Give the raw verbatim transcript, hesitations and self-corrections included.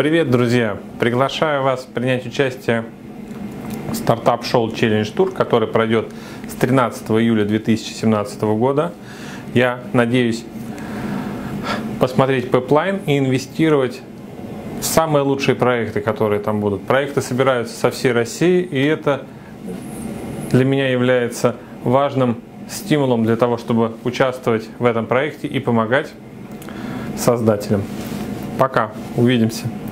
Привет, друзья! Приглашаю вас принять участие в Startup Show Challenge Tour, который пройдет с тринадцатого июля две тысячи семнадцатого года. Я надеюсь посмотреть пайплайн и инвестировать в самые лучшие проекты, которые там будут. Проекты собираются со всей России, и это для меня является важным стимулом для того, чтобы участвовать в этом проекте и помогать создателям. Пока, увидимся.